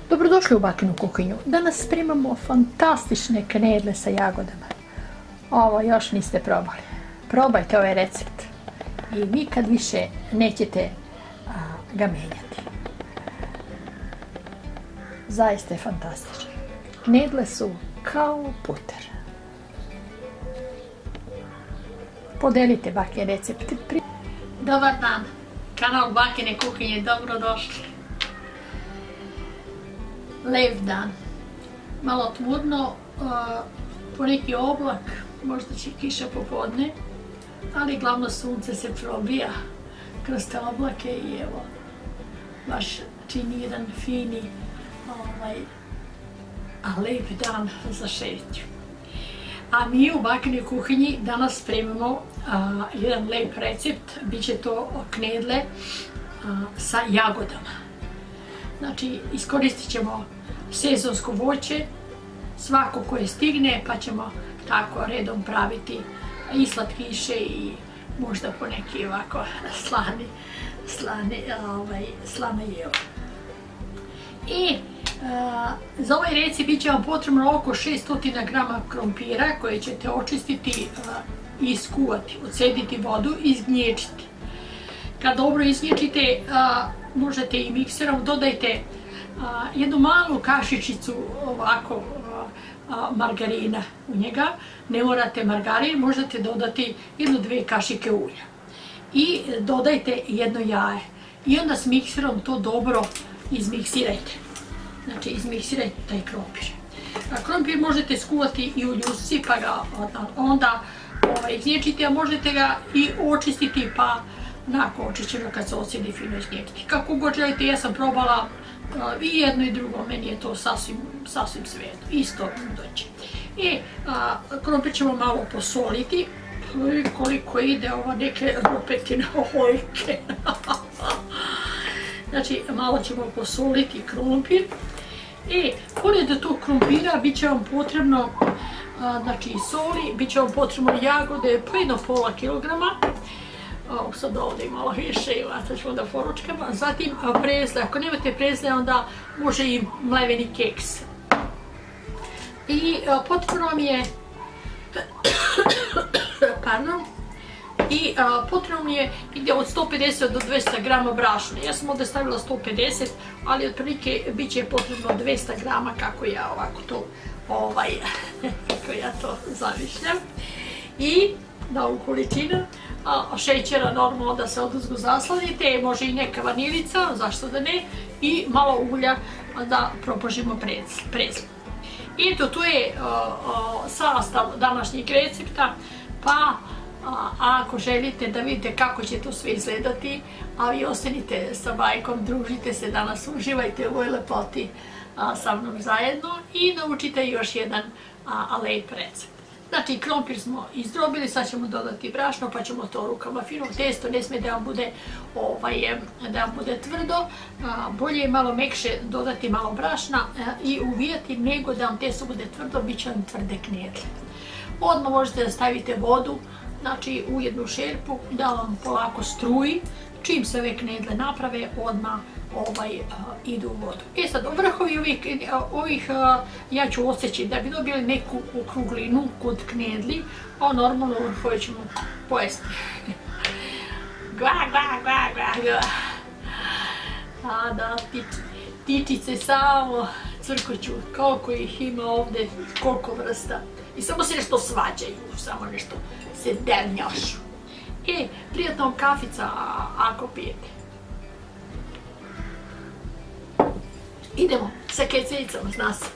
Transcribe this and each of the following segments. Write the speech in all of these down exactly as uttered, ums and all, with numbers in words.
Dobrodošli u Bakinu kuhinju. Danas spremamo fantastične knedle sa jagodama. Ovo još niste probali. Probajte ovaj recept i nikad više nećete a, ga menjati. Zaista je fantastično. Knedle su kao puter. Podelite Bakin recept. Dobar dan, kanal Bakine kuhinje, dobrodošli. Lep dan, malo tmurno, poneki oblak, možda će kiša popodne, ali glavno sunce se probija kroz te oblake i evo, baš čini jedan fini, ovaj, a lep dan za šetnju. A mi u Bakinoj kuhinji danas spremamo a, jedan lep recept, bit će to knedle a, sa jagodama. Znači, iskoristit ćemo sezonsko voće, svako koje stigne, pa ćemo tako redom praviti i slatkiše i možda poneki ovako slani, slani, ovaj, slana jelo. I a, za ovaj recept bit će vam potrebno oko šesto grama krompira koje ćete očistiti a, i iskuvati, odcediti vodu i izgnječiti. Kad dobro izgnječite, možete i mikserom, dodajte a, jednu malu kašičicu ovako a, a, margarina u njega. Ne morate margarin, možete dodati jednu, dve kašike ulja. I dodajte jedno jaje. I onda s mikserom to dobro izmiksirajte. Znači izmiksirajte taj krompir. A, krompir možete skuvati i u ljusci pa ga onda ovaj, izgnječiti, a možete ga i očistiti pa onako očišćeno kad se ocijedi fino izgnječiti. Kako god želite, ja sam probala uh, i jedno i drugo, meni je to sasvim, sasvim svejedno, isto doći. I uh, krompir ćemo malo posoliti, koliko ide ova neke rupetine ojke. Znači malo ćemo posoliti krompir. I pored tog krompira bit će vam potrebno uh, znači soli, bit će vam potrebno jagode po jedno pola kilograma. Ovo sad ovdje malo više i sad ćemo da poručkamo. Zatim prezle, ako nemate prezle onda može i mleveni keks. I potrebno vam je pardon i potrebno mi je ide od sto pedeset do dvesta grama brašna. Ja sam ovdje stavila sto pedeset, ali otprilike bit će potrebno dvesta grama kako ja ovako to ovaj, kako ja to zamišljam. I da ovu količinu a, šećera normalno da se oduzgo zasladite, može i neka vanilica, zašto da ne, i malo ulja da propožimo prezle. I eto, tu je a, a, sastav današnjeg recepta, pa a, ako želite da vidite kako će to sve izgledati, a vi ostanite sa bajkom, družite se danas, uživajte u ovoj lepoti a, sa mnom zajedno i naučite još jedan a, a lep recept. Znači, krompir smo izdrobili, sad ćemo dodati brašno, pa ćemo to rukama fino testo, ne smije da vam bude, ovaj, da vam bude tvrdo, a, bolje je malo mekše dodati malo brašna a, i uvijati nego da vam testo bude tvrdo, bit će vam tvrde knedle. Odmah možete da stavite vodu, znači u jednu šerpu, da vam polako struji, čim se ove knedle naprave, odmah ovaj, uh, idu u vodu. E sad, vrhovi ovih, ovih uh, ja ću osjeći da bi dobili neku okruglinu kod knedli, a normalno vrhove ćemo pojesti. Gva, gva, gva, gva, gva. A da, tič, tičice samo crkoću, koliko ih ima ovdje, koliko vrsta. I samo se nešto svađaju, samo nešto se dernjašu. E, prijatna vam kafica ako pijete. Idemo sa kecevicama, zna se.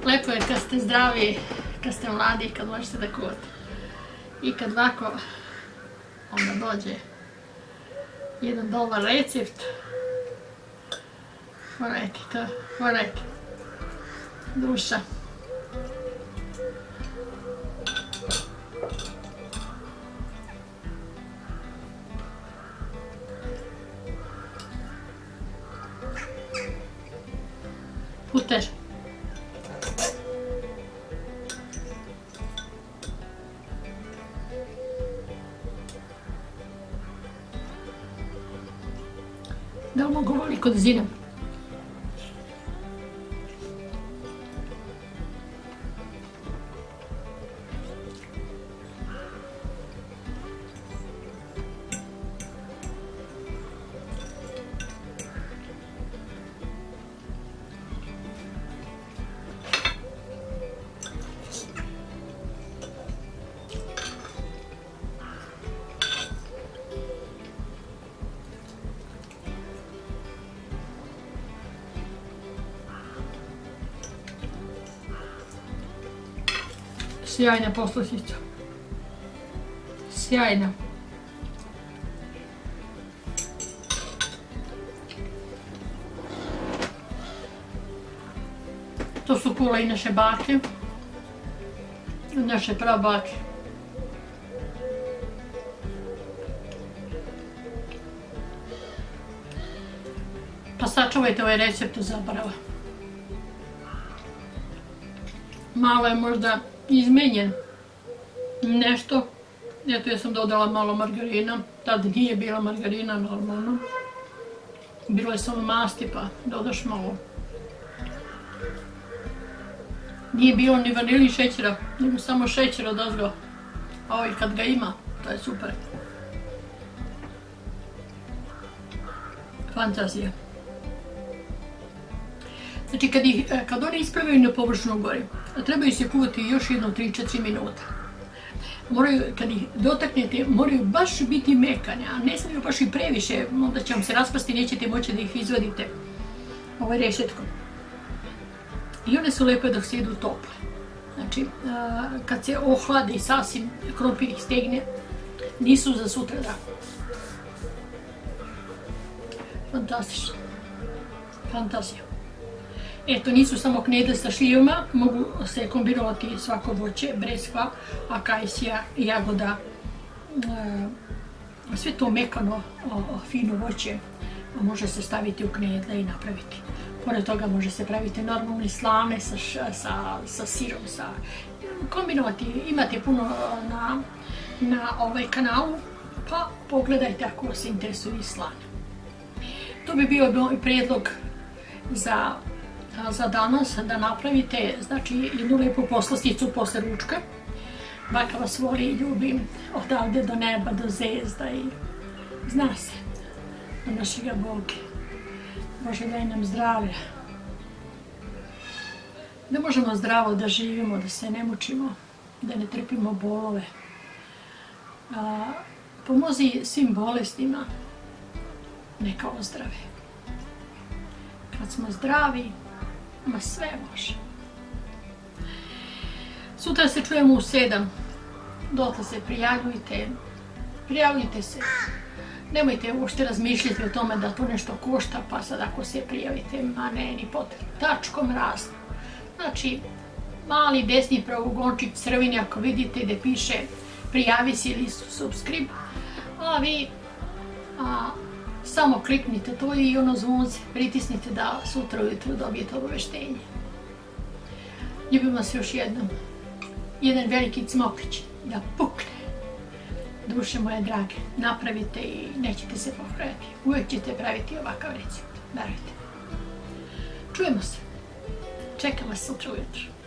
Lepo je kad ste zdravi, kad ste mladi i kad možete da kuvate. I kad ovako onda dođe jedan dobar recept, morajte to, morajte. Duša. Puter. Da li mogu ovoliko da zidam? Sjajna poslušica. Sjajna. To su kule i naše bake. Naše prabake. Pa sačuvajte ovaj recept u zaborava. Malo je možda izmenjen nešto. Eto, ja sam dodala malo margarina. Tad nije bila margarina normalno. Bilo je samo masti, pa dodaš malo. Nije bilo ni vanilji šećera, nego samo šećer odozgo. A ovaj kad ga ima, to je super. Fantazija. Znači, kad, ih, kad oni ispravaju na površnom gori, trebaju se kuvati još jedno tri do četiri minuta. Moraju, kad ih dotaknete, moraju baš biti mekane, a ne smiju baš i previše, onda će vam se raspasti, nećete moći da ih izvadite ovaj rešetkom. I one su lepe dok se idu tople. Znači, kad se ohlade i sasvim krompir ih stegne, nisu za sutra dan. Fantastično. Fantazija. Eto, nisu samo knedle sa šljivama, mogu se kombinovati svako voće, breskva, akajsija, jagoda, sve to mekano, fino voće može se staviti u knedle i napraviti. Pored toga može se praviti normalne slane sa, sa, sa sirom, sa, kombinovati, imate puno na, na ovaj kanalu, pa pogledajte ako vas interesuju i slane. To bi bio moj prijedlog za za danas, da napravite, znači, jednu lepu poslasticu posle ručka. Baka vas voli i ljubi odavde do neba, do zvezda i zna se do našega Boga. Bože, daj nam zdravlja. Da možemo zdravo da živimo, da se ne mučimo, da ne trpimo bolove. A, pomozi svim bolestima, neka ozdrave. Kad smo zdravi, ma sve može. Sutra se čujemo u sedam. Dotle se prijavljujte. Prijavljujte se. Nemojte uopšte razmišljati o tome da to nešto košta, pa sad ako se prijavite, ma ne, ni potrebno. Tačkom rasno. Znači, mali desni pravogončić crveni, ako vidite gde piše prijavi se ili subscribe, a vi a, samo kliknite to i ono zvonce, pritisnite da sutra ujutru dobijete obaveštenje. Ljubim vas još jednom. Jedan veliki cmokić da pukne. Duše moje drage, napravite i nećete se popraviti. Uvijek ćete praviti ovakav recept. Verujte. Čujemo se. Čekam vas sutra ujutru.